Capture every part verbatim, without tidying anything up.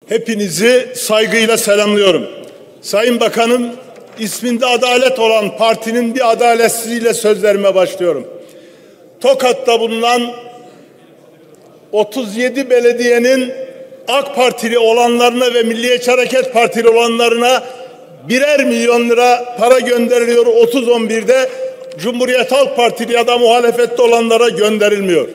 Hepinizi saygıyla selamlıyorum. Sayın Bakanım, isminde adalet olan partinin bir adaletsizliğiyle sözlerime başlıyorum. Tokat'ta bulunan otuz yedi belediyenin AK Partili olanlarına ve Milliyetçi Hareket Partili olanlarına birer milyon lira para gönderiliyor. otuz on birde Cumhuriyet Halk Partili ya da muhalefette olanlara gönderilmiyor.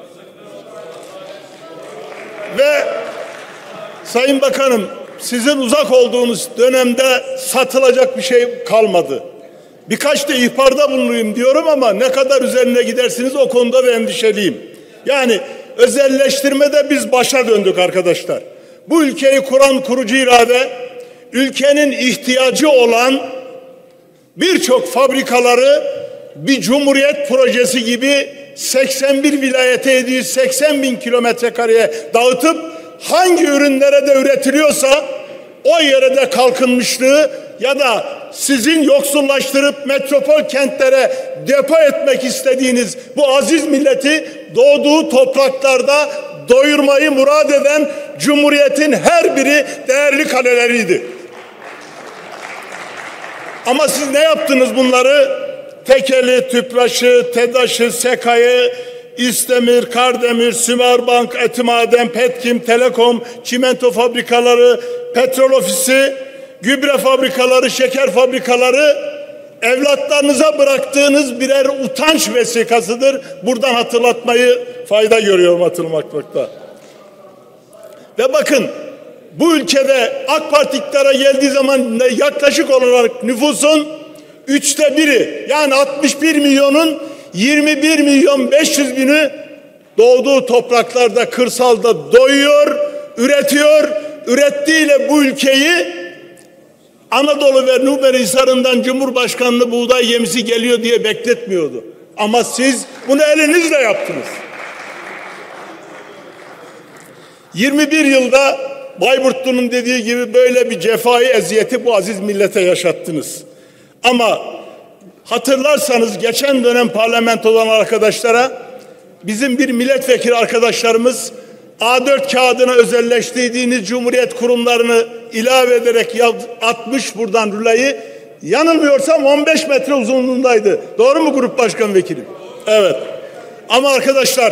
Ve Sayın Bakanım, sizin uzak olduğunuz dönemde satılacak bir şey kalmadı. Birkaç da ihbarda bulunayım diyorum ama ne kadar üzerine gidersiniz o konuda da endişeliyim. Yani özelleştirmede biz başa döndük arkadaşlar. Bu ülkeyi kuran kurucu irade, ülkenin ihtiyacı olan birçok fabrikaları bir cumhuriyet projesi gibi seksen bir vilayete yedi yüz seksen bin kilometre kareye dağıtıp hangi ürünlere de üretiliyorsa o yere de kalkınmışlığı ya da sizin yoksullaştırıp metropol kentlere depo etmek istediğiniz bu aziz milleti doğduğu topraklarda doyurmayı murad eden Cumhuriyet'in her biri değerli kaleleriydi. Ama siz ne yaptınız bunları? Tekeli, Tüpraş'ı, TEDAŞ'ı, SEKA'yı, İstemir, Kardemir, Sümerbank, Etimaden, Petkim, Telekom, çimento fabrikaları, petrol ofisi, gübre fabrikaları, şeker fabrikaları evlatlarınıza bıraktığınız birer utanç vesikasıdır. Buradan hatırlatmayı fayda görüyorum hatırlatmakta. Ve bakın bu ülkede AK Parti iktidara geldiği zaman yaklaşık olarak nüfusun üçte biri yani altmış bir milyonun yirmi bir milyon beş yüz bini doğduğu topraklarda, kırsalda doyuyor, üretiyor. Ürettiğiyle bu ülkeyi Anadolu ve Numeri Hisarı'ndan Cumhurbaşkanlığı buğday gemisi geliyor diye bekletmiyordu. Ama siz bunu elinizle yaptınız. yirmi bir yılda Bayburtlu'nun dediği gibi böyle bir cefayı, eziyeti bu aziz millete yaşattınız. Ama hatırlarsanız geçen dönem parlamentodan arkadaşlara bizim bir milletvekili arkadaşlarımız A dört kağıdına özelleştirdiğiniz Cumhuriyet kurumlarını ilave ederek atmış buradan rulayı. Yanılmıyorsam on beş metre uzunluğundaydı. Doğru mu Grup Başkan Vekilim? Evet. Ama arkadaşlar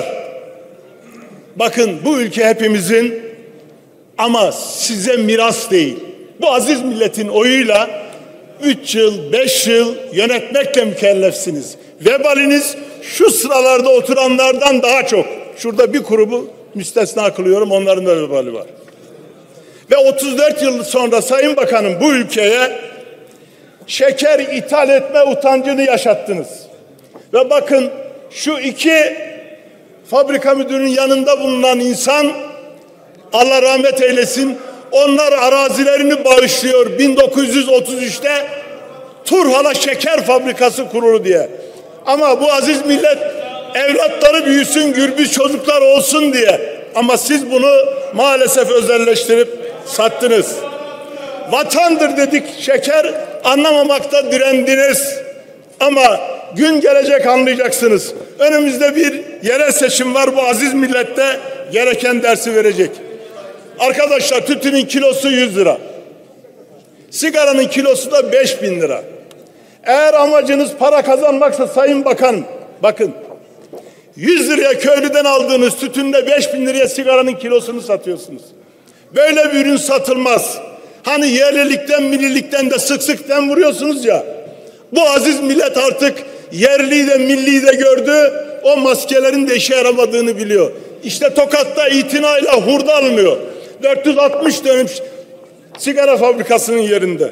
bakın bu ülke hepimizin ama size miras değil. Bu aziz milletin oyuyla üç yıl, beş yıl yönetmekle mükellefsiniz. Vebaliniz şu sıralarda oturanlardan daha çok. Şurada bir grubu müstesna kılıyorum, onların da vebali var. Ve otuz dört yıl sonra Sayın Bakanım bu ülkeye şeker ithal etme utancını yaşattınız. Ve bakın şu iki fabrika müdürünün yanında bulunan insan, Allah rahmet eylesin, onlar arazilerini bağışlıyor bin dokuz yüz otuz üçte Turhal'a şeker fabrikası kurulu diye. Ama bu aziz millet evlatları büyüsün, gürbüz çocuklar olsun diye. Ama siz bunu maalesef özelleştirip sattınız. Vatandır dedik şeker, anlamamakta direndiniz. Ama gün gelecek anlayacaksınız. Önümüzde bir yerel seçim var, bu aziz millette gereken dersi verecek. Arkadaşlar tütünün kilosu yüz lira. Sigaranın kilosu da beş bin lira. Eğer amacınız para kazanmaksa Sayın Bakan, bakın yüz liraya köylüden aldığınız tütünle beş bin liraya sigaranın kilosunu satıyorsunuz. Böyle bir ürün satılmaz. Hani yerlilikten, millilikten de sık sık dem vuruyorsunuz ya. Bu aziz millet artık yerliyi de milliyi de gördü. O maskelerin de işe yaramadığını biliyor. İşte Tokat'ta itinayla hurda alınıyor. dört yüz altmış dönüm sigara fabrikasının yerinde.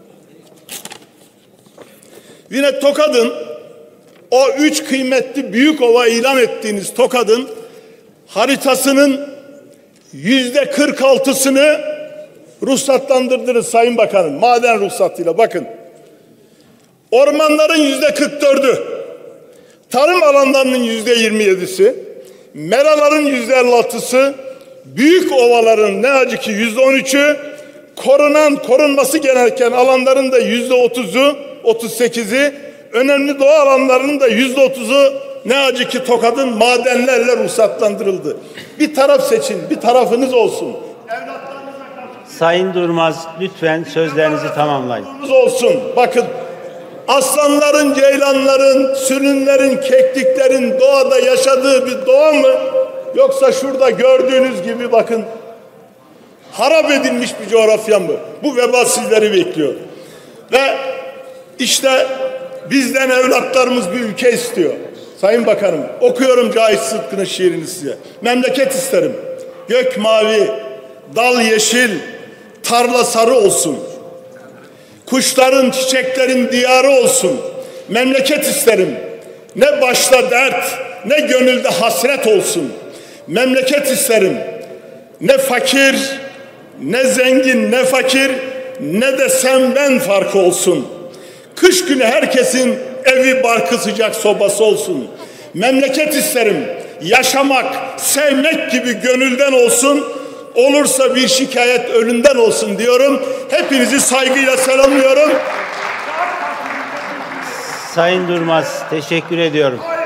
Yine Tokat'ın o üç kıymetli büyük ova ilan ettiğiniz Tokat'ın haritasının yüzde kırk altısını ruhsatlandırdınız Sayın Bakanım. Maden ruhsatıyla bakın. Ormanların yüzde kırk dördü, tarım alanlarının yüzde yirmi yedisi, meraların yüzde elli altısı, büyük ovaların ne acı ki yüzde on üçü, korunan korunması gereken alanların da yüzde otuzu, otuz sekizi, önemli doğa alanlarının da yüzde otuzu ne acı ki Tokat'ın madenlerle ruhsatlandırıldı. Bir taraf seçin, bir tarafınız olsun. Evlatlarınıza Sayın Durmaz, lütfen sözlerinizi tamamlayın. Olsun. Bakın, aslanların, ceylanların, sürünlerin, kekliklerin doğada yaşadığı bir doğa mı? Yoksa şurada gördüğünüz gibi bakın, harap edilmiş bir coğrafya mı? Bu veba sizleri bekliyor. Ve işte bizden evlatlarımız bir ülke istiyor. Sayın Bakanım, okuyorum Cahit Sıtkı'nın şiirini size. Memleket isterim. Gök mavi, dal yeşil, tarla sarı olsun. Kuşların, çiçeklerin diyarı olsun. Memleket isterim. Ne başta dert, ne gönülde hasret olsun. Memleket isterim. Ne fakir, ne zengin, ne fakir, ne de sen ben farkı olsun. Kış günü herkesin evi barkı sıcak sobası olsun. Memleket isterim. Yaşamak, sevmek gibi gönülden olsun. Olursa bir şikayet ölümden olsun diyorum. Hepinizi saygıyla selamlıyorum. Sayın Durmaz, teşekkür ediyorum.